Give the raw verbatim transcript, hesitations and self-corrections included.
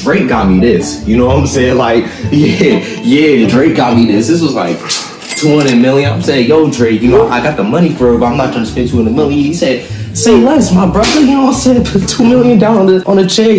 Drake got me this. You know what I'm saying? Like, yeah, yeah, Drake got me this. This was like two hundred million. I'm saying, yo, Drake, you know, I got the money for it, but I'm not trying to spend two hundred million. He said, say less, my brother. You know what I'm saying? Put two million down on the, on the check.